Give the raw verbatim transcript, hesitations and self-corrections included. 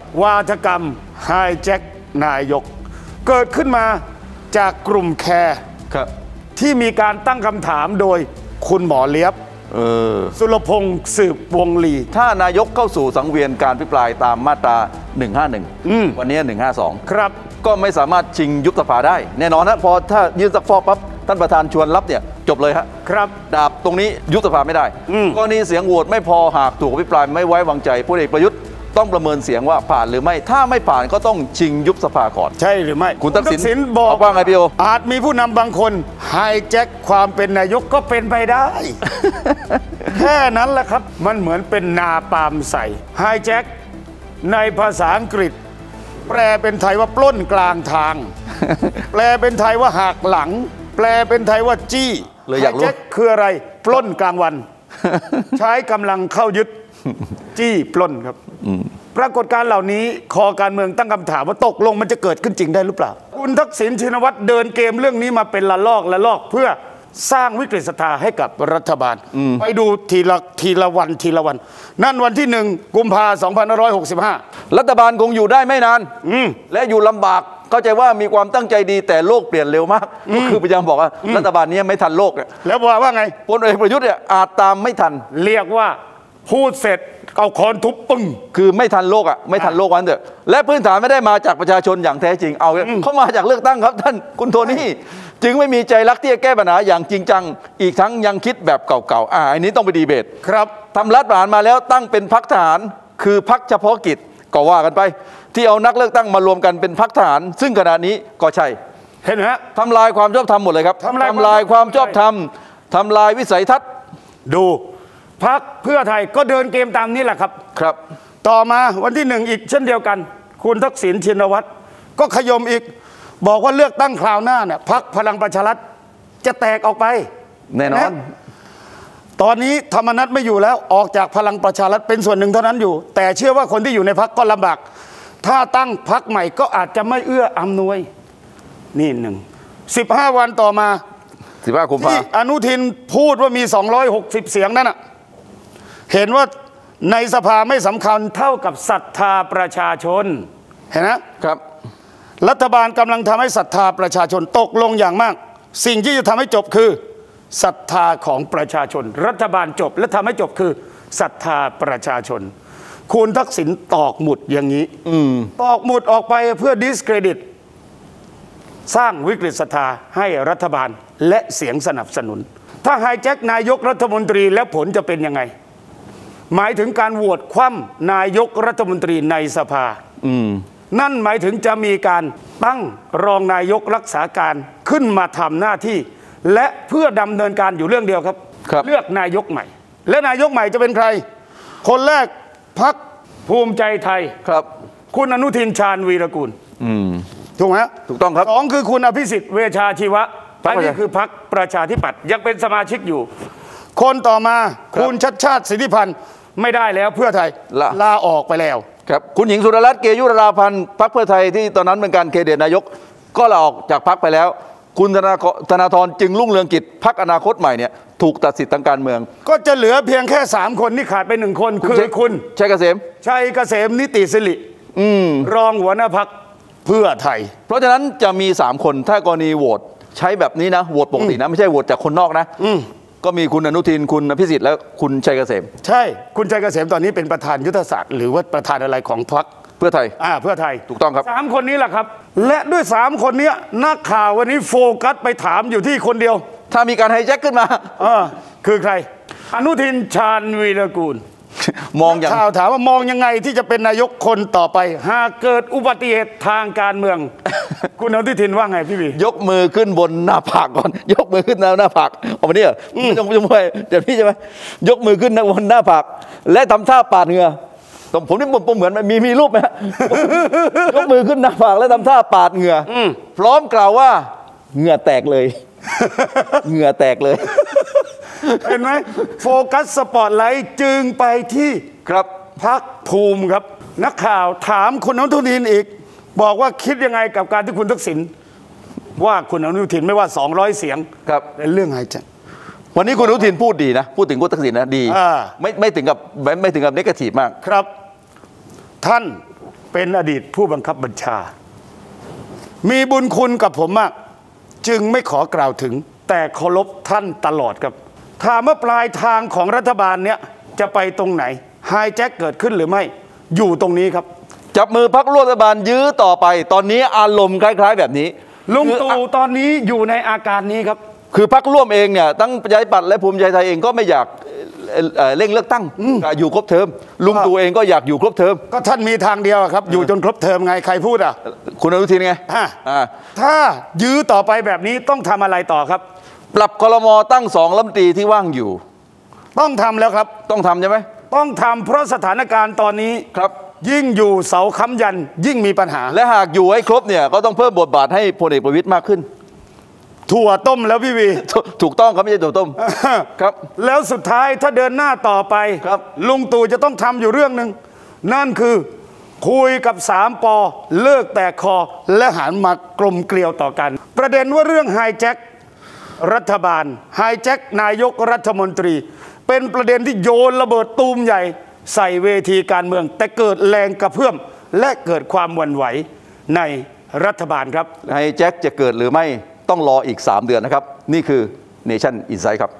วาทกรรมไฮแจ็คนายกเกิดขึ้นมาจากกลุ่มแคร์ที่มีการตั้งคำถามโดยคุณหมอเลียบสุรพงษ์สืบวงลีถ้านายกเข้าสู่สังเวียนการพิปรายตามมาตราหนึ่งห้าหนึ่งวันนี้หนึ่งห้าสองครับก็ไม่สามารถชิงยุบสภาได้แน่นอนนะพอถ้ายื่นซักฟอกปั๊บท่านประธานชวนรับเนี่ยจบเลยฮะครับดาบตรงนี้ยุบสภาไม่ได้กรณีเสียงโหวตไม่พอหากถูกอภิปรายไม่ไว้วางใจพลเอกประยุทธ์ต้องประเมินเสียงว่าผ่านหรือไม่ถ้าไม่ผ่านก็ต้องชิงยุบสภาก่อนใช่หรือไม่คุณทักษิณบอกว่าไงพี่โออาจมีผู้นำบางคนไฮแจ็คความเป็นนายกก็เป็นไปได้ แค่นั้นแหละครับมันเหมือนเป็นนาปาล์มใส่ไฮแจ็คในภาษาอังกฤษแปลเป็นไทยว่าปล้นกลางทาง แปลเป็นไทยว่าหักหลังแปลเป็นไทยว่าจี้เลยอยากรู้ไฮแจ็คคืออะไรปล้นกลางวัน ใช้กำลังเข้ายึดจี้ปล้นครับปรากฏการณ์เหล่านี้คอการเมืองตั้งคำถามว่าตกลงมันจะเกิดขึ้นจริงได้หรือเปล่าคุณทักษิณชินวัตรเดินเกมเรื่องนี้มาเป็นละลอกละลอกเพื่อสร้างวิกฤตศรัทธาให้กับรัฐบาลไปดูทีละทีละวันทีละวันนั่นวันที่หนึ่งกุมภาพันธ์สองพันห้าร้อยหกสิบห้ารัฐบาลคงอยู่ได้ไม่นานและอยู่ลำบากเข้าใจว่ามีความตั้งใจดีแต่โลกเปลี่ยนเร็วมากก็คือพยายามบอกว่ารัฐบาลนี้ไม่ทันโลกแล้วบอกว่าไงพลเอกประยุทธ์เนี่ยอาจตามไม่ทันเรียกว่าพูดเสร็จเอาคอนทุบปึ้งคือไม่ทันโลกอ่ะไม่ทันโลกวันเถอะและพื้นฐานไม่ได้มาจากประชาชนอย่างแท้จริงเอาเขามาจากเลือกตั้งครับท่านคุณโทนี่จึงไม่มีใจรักที่จะแก้ปัญหาอย่างจริงจังอีกทั้งยังคิดแบบเก่าๆอ่าอันนี้ต้องไปดีเบตครับทำรัฐประหารมาแล้วตั้งเป็นพรรคทหารคือพรรคเฉพาะกิจก็ว่ากันไปที่เอานักเลือกตั้งมารวมกันเป็นพรรคทหารซึ่งขณะนี้ก็ใช่เห็นไหมฮะทำลายความชอบธรรมหมดเลยครับทำลายความชอบธรรมทำลายวิสัยทัศน์ดูพรรคเพื่อไทยก็เดินเกมตามนี้แหละครับครับต่อมาวันที่หนึ่งอีกเช่นเดียวกันคุณทักษิณชินวัตรก็ขยมอีกบอกว่าเลือกตั้งคราวหน้าเนี่ยพรรคพลังประชารัฐจะแตกออกไปแน่นอนตอนนี้ธรรมนัสไม่อยู่แล้วออกจากพลังประชารัฐเป็นส่วนหนึ่งเท่านั้นอยู่แต่เชื่อว่าคนที่อยู่ในพรรคก็ลำบากถ้าตั้งพรรคใหม่ก็อาจจะไม่เอื้ออำนวยนี่หนึ่งสิบห้าวันต่อมาสิบห้ากุมภาพันธ์ที่อนุทินพูดว่ามีสองร้อยหกสิบเสียงนั่นน่ะเห็นว่าในสภาไม่สำคัญเท่ากับศรัทธาประชาชนเห็นนะครับรัฐบาลกำลังทำให้ศรัทธาประชาชนตกลงอย่างมากสิ่งที่จะทำให้จบคือศรัทธาของประชาชนรัฐบาลจบและทำให้จบคือศรัทธาประชาชนคุณทักษิณตอกหมุดอย่างนี้ตอกหมุดออกไปเพื่อดิสเครดิตสร้างวิกฤตศรัทธาให้รัฐบาลและเสียงสนับสนุนถ้าไฮแจ็คนายกรัฐมนตรีแล้วผลจะเป็นยังไงหมายถึงการโหวตคว่ำนายกรัฐมนตรีในสภานั่นหมายถึงจะมีการตั้งรองนายกรักษาการขึ้นมาทำหน้าที่และเพื่อดำเนินการอยู่เรื่องเดียวครับเลือกนายกใหม่และนายกใหม่จะเป็นใครคนแรกพรรคภูมิใจไทยครับคุณอนุทินชาญวีรกูลถูกไหมถูกต้องครับสองคือคุณอภิสิทธิ์เวชชาชีวะอันนี้คือพรรคประชาธิปัตย์ยังเป็นสมาชิกอยู่คนต่อมาคุณชัชชาติสิทธิพันธ์ไม่ได้แล้วเพื่อไทยลาออกไปแล้วครับคุณหญิงสุดารัตน์เกยุราพันธ์พรรคเพื่อไทยที่ตอนนั้นเป็นการเครดิตนายกก็ลาออกจากพรรคไปแล้วคุณธนาธรจึงรุ่งเรืองกิจพรรคอนาคตใหม่เนี่ยถูกตัดสิทธิ์ทางการเมืองก็จะเหลือเพียงแค่สามคนที่ขาดไปหนึ่งคนคือคุณชัยเกษมชัยเกษมนิติสิริรองหัวหน้าพรรคเพื่อไทยเพราะฉะนั้นจะมีสามคนถ้ากรณีโหวตใช้แบบนี้นะโหวตปกตินะไม่ใช่โหวตจากคนนอกนะก็มีคุณอนุทินคุณอภิสิทธิ์และคุณชัยเกษมใช่คุณชัยเกษมตอนนี้เป็นประธานยุทธศาสตร์หรือว่าประธานอะไรของพรรคเพื่อไทยอ่าเพื่อไทยถูกต้องครับสามคนนี้แหละครับและด้วยสามคนนี้นักข่าววันนี้โฟกัสไปถามอยู่ที่คนเดียวถ้ามีการไฮแจ็คขึ้นมาอ่าคือใครอนุทินชาญวีรกูลมองอย่างข่าวถามว่ามองยังไงที่จะเป็นนายกคนต่อไปหากเกิดอุบัติเหตุทางการเมือง คุณอนุทินว่าไงพี่บียกมือขึ้นบนหน้าผากก่อนยกมือขึ้นหน้าผากเอามาเนี่ยไม่ต้องไม่ต้องไปเดี๋ยวพี่ใช่ไหมยกมือขึ้นบนหน้าผากและทำท่าปาดเหงื่อตรงผมนี่ผมเหมือนมีมีรูปไหมยกมือขึ้นหน้าผากและทำท่าปาดเหงื่อพร้อมกล่าวว่าเหงื่อแตกเลยเหงื่อแตกเลยเห็นไหมโฟกัสสปอตไลท์จึงไปที่ครับพรรคภูมิครับนักข่าวถามคุณอนุทินอีกบอกว่าคิดยังไงกับการที่คุณทักษิณว่าคุณอนุทินไม่ว่าสองร้อยเสียงครับในเรื่องไฮแจ็ควันนี้คุณอนุทินพูดดีนะพูดถึงคุณทักษิณนะดีไม่ไม่ถึงกับไม่ถึงกับเนกาทีฟมากครับท่านเป็นอดีตผู้บังคับบัญชา มีบุญคุณกับผมมากจึงไม่ขอกล่าวถึงแต่เคารพท่านตลอดครับถามว่าปลายทางของรัฐบาลเนี้ยจะไปตรงไหนไฮแจ็คเกิดขึ้นหรือไม่อยู่ตรงนี้ครับจับมือพรรคร่วมรัฐบาลยื้อต่อไปตอนนี้อารมณ์คล้ายๆแบบนี้ลุงตู่ตอนนี้อยู่ในอาการนี้ครับคือพรรคร่วมเองเนี่ยตั้งประชาธิปัตย์และภูมิใจไทยเองก็ไม่อยากเร่งเลือกตั้งอยู่ครบเทอมลุงตู่เองก็อยากอยู่ครบเทอมก็ท่านมีทางเดียวครับอยู่จนครบเทอมไงใครพูดอ่ะคุณอนุทินไงถ้ายื้อต่อไปแบบนี้ต้องทำอะไรต่อครับปรับครม.ตั้งสองรัฐมนตรีที่ว่างอยู่ต้องทำแล้วครับต้องทำใช่ไหมต้องทำเพราะสถานการณ์ตอนนี้ครับยิ่งอยู่เสาค้ำยันยิ่งมีปัญหาและหากอยู่ให้ครบเนี่ยก็ต้องเพิ่มบทบาทให้พลเอกประวิตรมากขึ้นถั่วต้มแล้วพี่วีถูกต้องครับไม่ใช่ถั่วต้มครับแล้วสุดท้ายถ้าเดินหน้าต่อไปครับลุงตู่จะต้องทำอยู่เรื่องหนึ่งนั่นคือคุยกับสามปอเลิกแตกคอและหันมากลมเกลียวต่อกันประเด็นว่าเรื่องไฮแจ็ครัฐบาลไฮแจ็คนายกรัฐมนตรีเป็นประเด็นที่โยนระเบิดตูมใหญ่ใส่เวทีการเมืองแต่เกิดแรงกระเพื่อมและเกิดความหวั่นไหวในรัฐบาลครับไฮแจ็คจะเกิดหรือไม่ต้องรออีกสามเดือนนะครับนี่คือ Nation Insight ครับ